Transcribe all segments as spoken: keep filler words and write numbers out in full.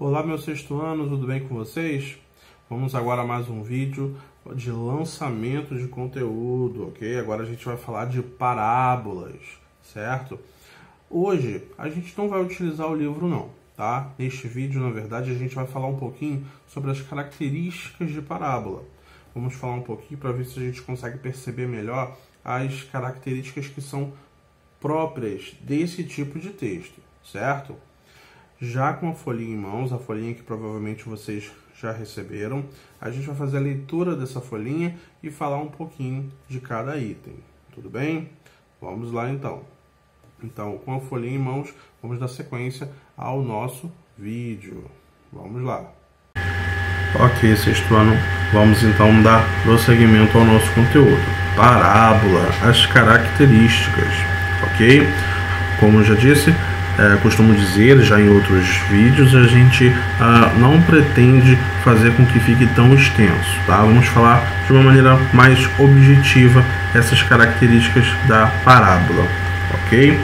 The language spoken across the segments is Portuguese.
Olá, meus sexto anos, tudo bem com vocês? Vamos agora a mais um vídeo de lançamento de conteúdo, ok? Agora a gente vai falar de parábolas, certo? Hoje a gente não vai utilizar o livro não, tá? Neste vídeo, na verdade, a gente vai falar um pouquinho sobre as características de parábola. Vamos falar um pouquinho para ver se a gente consegue perceber melhor as características que são próprias desse tipo de texto, certo? Já com a folhinha em mãos, a folhinha que provavelmente vocês já receberam, a gente vai fazer a leitura dessa folhinha e falar um pouquinho de cada item, tudo bem? Vamos lá então. Então, com a folhinha em mãos, vamos dar sequência ao nosso vídeo. Vamos lá. Ok, sexto ano, vamos então dar prosseguimento ao nosso conteúdo. Parábola, as características, ok? Como eu já disse, É, costumo dizer já em outros vídeos, a gente ah, não pretende fazer com que fique tão extenso, tá? Vamos falar de uma maneira mais objetiva essas características da parábola, ok?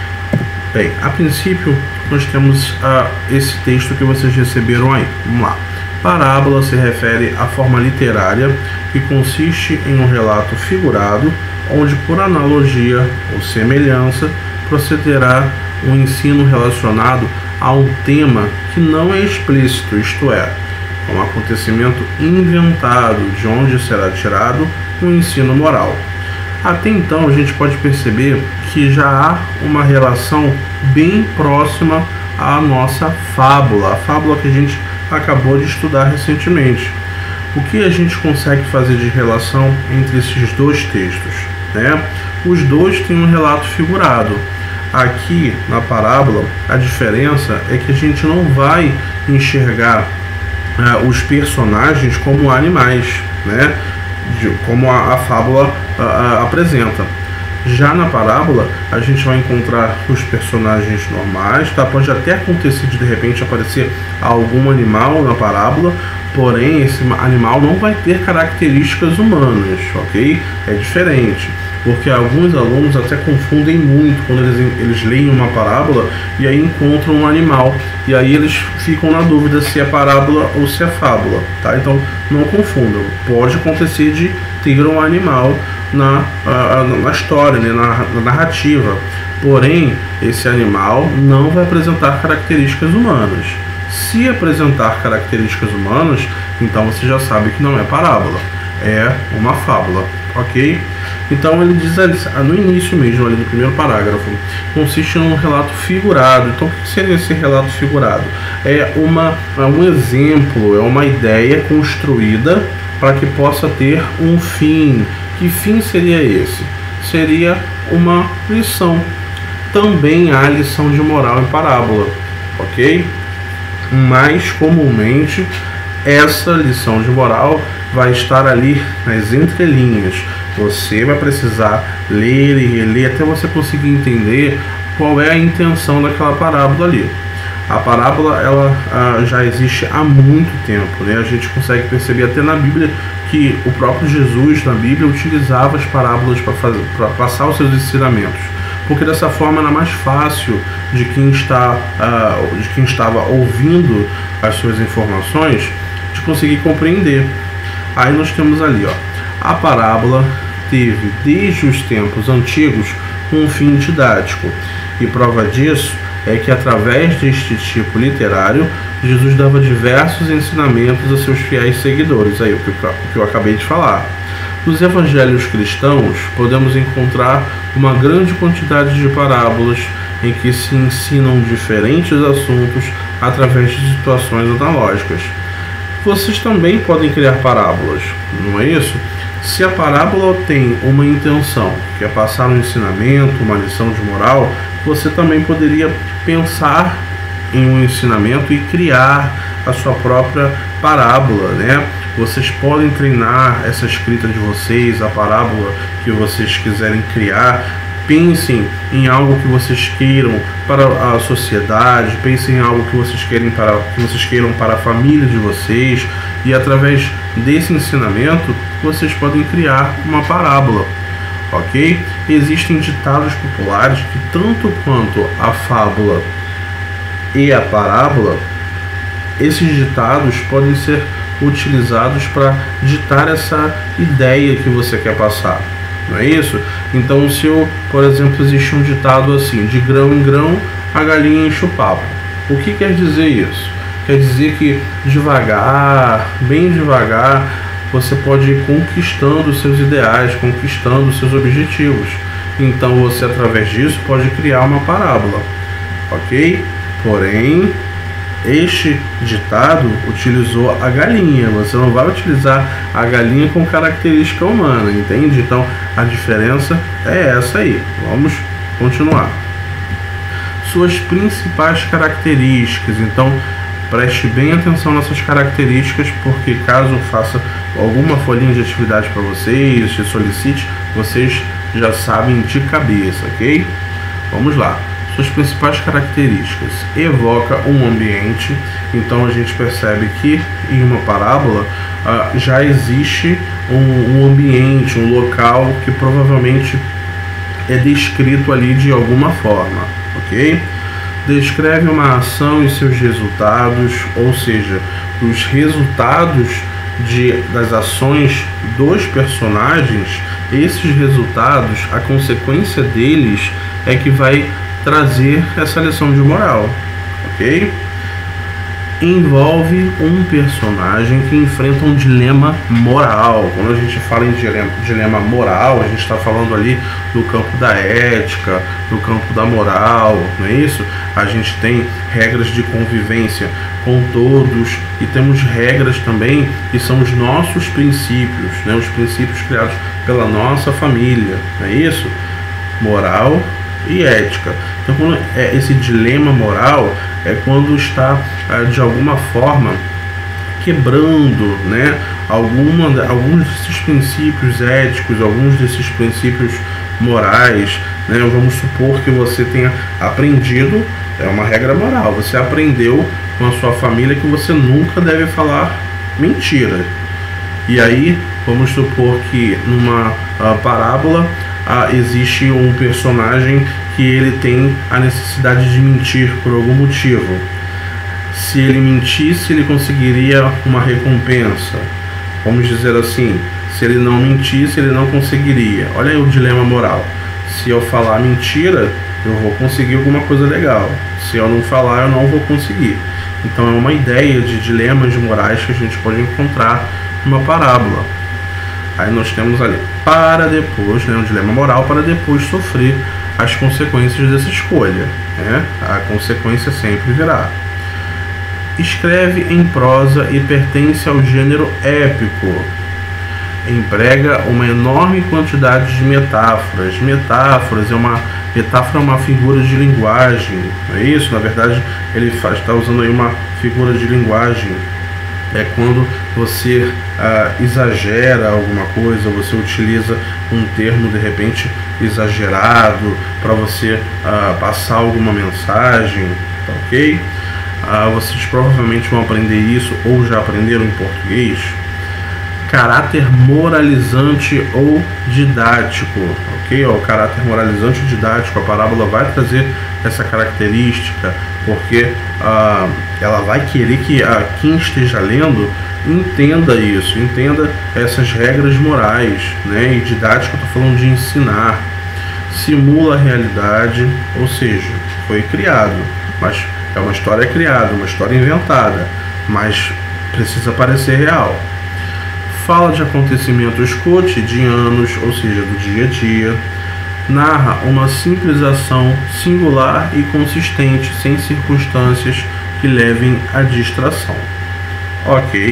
Bem, a princípio nós temos ah, esse texto que vocês receberam aí, vamos lá. Parábola se refere à forma literária que consiste em um relato figurado, onde por analogia ou semelhança procederá um ensino relacionado a um tema que não é explícito, isto é, um acontecimento inventado de onde será tirado um ensino moral. Até então a gente pode perceber que já há uma relação bem próxima à nossa fábula, a fábula que a gente acabou de estudar recentemente. O que a gente consegue fazer de relação entre esses dois textos, né? Os dois têm um relato figurado. Aqui na parábola, a diferença é que a gente não vai enxergar uh, os personagens como animais, né? De, como a, a fábula uh, uh, apresenta. Já na parábola, a gente vai encontrar os personagens normais, tá? Pode até acontecer de de repente aparecer algum animal na parábola, porém esse animal não vai ter características humanas, ok? É diferente. Porque alguns alunos até confundem muito quando eles, eles leem uma parábola e aí encontram um animal. E aí eles ficam na dúvida se é parábola ou se é fábula, tá? Então não confundam. Pode acontecer de ter um animal na, uh, na história, né? na, na narrativa. Porém, esse animal não vai apresentar características humanas. Se apresentar características humanas, então você já sabe que não é parábola. É uma fábula, ok? Então ele diz ali, no início mesmo, ali no primeiro parágrafo, consiste num relato figurado. Então o que seria esse relato figurado? É, uma, é um exemplo, é uma ideia construída para que possa ter um fim. Que fim seria esse? Seria uma lição. Também há lição de moral em parábola, ok? Mais comumente, essa lição de moral vai estar ali nas entrelinhas. Você vai precisar ler e reler até você conseguir entender qual é a intenção daquela parábola ali. A parábola ela ah, já existe há muito tempo, né? A gente consegue perceber até na Bíblia que o próprio Jesus na Bíblia utilizava as parábolas para fazer, para passar os seus ensinamentos, porque dessa forma era mais fácil de quem está, uh, de quem estava ouvindo as suas informações de conseguir compreender. Aí nós temos ali, ó, a parábola teve desde os tempos antigos um fim didático, e prova disso é que através deste tipo literário Jesus dava diversos ensinamentos a seus fiéis seguidores, aí o que eu acabei de falar. Nos evangelhos cristãos podemos encontrar uma grande quantidade de parábolas em que se ensinam diferentes assuntos através de situações analógicas. Vocês também podem criar parábolas, não é isso? Se a parábola tem uma intenção, que é passar um ensinamento, uma lição de moral, você também poderia pensar em um ensinamento e criar a sua própria parábola, né? Vocês podem treinar essa escrita de vocês, a parábola que vocês quiserem criar. Pensem em algo que vocês queiram para a sociedade, pensem em algo que vocês querem para, que vocês queiram para a família de vocês, e através desse ensinamento vocês podem criar uma parábola, ok? Existem ditados populares que tanto quanto a fábula e a parábola esses ditados podem ser utilizados para ditar essa ideia que você quer passar, não é isso? Então, se eu, por exemplo, existe um ditado assim: de grão em grão a galinha enche o papo. O que quer dizer isso? Quer dizer que devagar, bem devagar, você pode ir conquistando os seus ideais, conquistando os seus objetivos. Então você, através disso, pode criar uma parábola, ok? Porém, este ditado utilizou a galinha. Você não vai utilizar a galinha com característica humana, entende? Então a diferença é essa aí. Vamos continuar. Suas principais características. Então preste bem atenção nessas características, porque caso faça alguma folhinha de atividade para vocês, te solicite, vocês já sabem de cabeça, ok? Vamos lá. Suas principais características: evoca um ambiente. Então a gente percebe que em uma parábola uh, já existe um, um ambiente, um local que provavelmente é descrito ali de alguma forma, ok? Descreve uma ação e seus resultados, ou seja, os resultados de, das ações dos personagens. Esses resultados, a consequência deles é que vai trazer essa lição de moral, ok? Envolve um personagem que enfrenta um dilema moral. Quando a gente fala em dilema, dilema moral, a gente está falando ali do campo da ética, do campo da moral, não é isso? A gente tem regras de convivência com todos e temos regras também que são os nossos princípios, né? Os princípios criados pela nossa família, não é isso? Moral e ética. Então, quando é esse dilema moral, é quando está de alguma forma quebrando, né, alguma, alguns desses princípios éticos, alguns desses princípios morais, né? Vamos supor que você tenha aprendido, é uma regra moral, você aprendeu com a sua família que você nunca deve falar mentira. E aí, vamos supor que numa uh, parábola Ah, existe um personagem que ele tem a necessidade de mentir por algum motivo. Se ele mentisse, ele conseguiria uma recompensa. Vamos dizer assim, se ele não mentisse, ele não conseguiria. Olha aí o dilema moral. Se eu falar mentira, eu vou conseguir alguma coisa legal. Se eu não falar, eu não vou conseguir. Então é uma ideia de dilemas morais que a gente pode encontrar numa parábola. Aí nós temos ali, para depois, né, um dilema moral, para depois sofrer as consequências dessa escolha, né? A consequência sempre virá. Escreve em prosa e pertence ao gênero épico. Emprega uma enorme quantidade de metáforas. Metáforas é uma metáfora, é uma figura de linguagem, não é isso? Na verdade, ele está usando aí uma figura de linguagem. É quando você ah, exagera alguma coisa, você utiliza um termo de repente exagerado para você ah, passar alguma mensagem, tá ok? Ah, vocês provavelmente vão aprender isso ou já aprenderam em português. Caráter moralizante ou didático, ok? O caráter moralizante ou didático, a parábola vai trazer essa característica, porque ah, ela vai querer que ah, quem esteja lendo entenda isso, entenda essas regras morais, né? E didático, eu estou falando de ensinar. Simula a realidade, ou seja, foi criado, mas é uma história criada, uma história inventada, mas precisa parecer real. Fala de acontecimentos cotidianos, ou seja, do dia a dia. Narra uma simples ação singular e consistente, sem circunstâncias que levem à distração. Ok.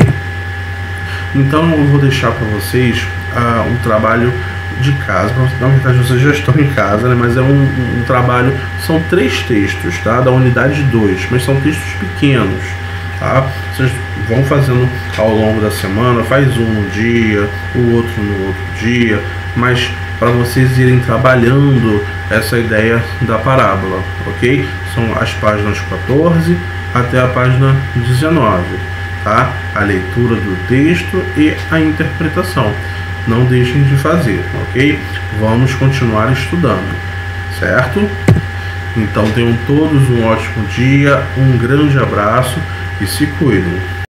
Então eu vou deixar para vocês uh, um trabalho de casa. Na verdade vocês já estão em casa, né? Mas é um, um, um trabalho, são três textos, tá? Da unidade dois, mas são textos pequenos. Tá? Vocês vão fazendo ao longo da semana, faz um no dia, o outro no outro dia, mas para vocês irem trabalhando essa ideia da parábola, ok? São as páginas quatorze até a página dezenove, tá? A leitura do texto e a interpretação. Não deixem de fazer, ok? Vamos continuar estudando, certo? Então tenham todos um ótimo dia, um grande abraço e se cuidem.